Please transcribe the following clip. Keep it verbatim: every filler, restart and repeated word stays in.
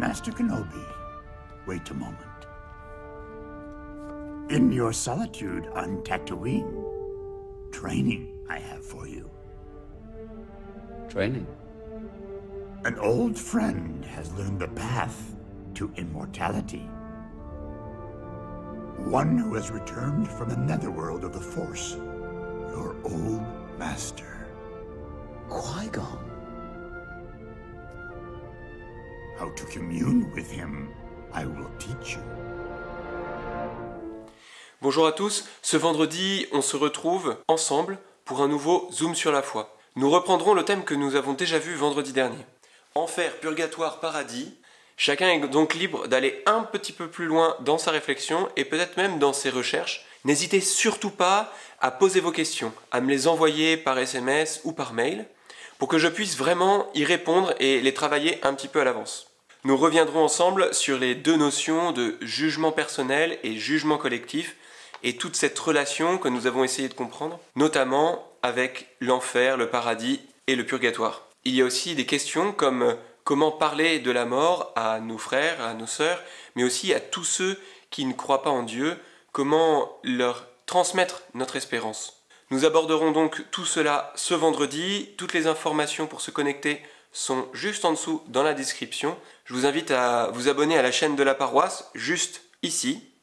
Master Kenobi, wait a moment. In your solitude on Tatooine, training I have for you. Training? An old friend has learned the path to immortality. One who has returned from the netherworld of the Force. Your old master. Qui-Gon. How to commune with him, I will teach you. Bonjour à tous, ce vendredi, on se retrouve ensemble pour un nouveau Zoom sur la foi. Nous reprendrons le thème que nous avons déjà vu vendredi dernier. Enfer, purgatoire, paradis. Chacun est donc libre d'aller un petit peu plus loin dans sa réflexion et peut-être même dans ses recherches. N'hésitez surtout pas à poser vos questions, à me les envoyer par S M S ou par mail pour que je puisse vraiment y répondre et les travailler un petit peu à l'avance. Nous reviendrons ensemble sur les deux notions de jugement personnel et jugement collectif et toute cette relation que nous avons essayé de comprendre, notamment avec l'enfer, le paradis et le purgatoire. Il y a aussi des questions comme comment parler de la mort à nos frères, à nos sœurs, mais aussi à tous ceux qui ne croient pas en Dieu, comment leur transmettre notre espérance. Nous aborderons donc tout cela ce vendredi. Toutes les informations pour se connecter sont juste en dessous dans la description. Je vous invite à vous abonner à la chaîne de la paroisse, juste ici.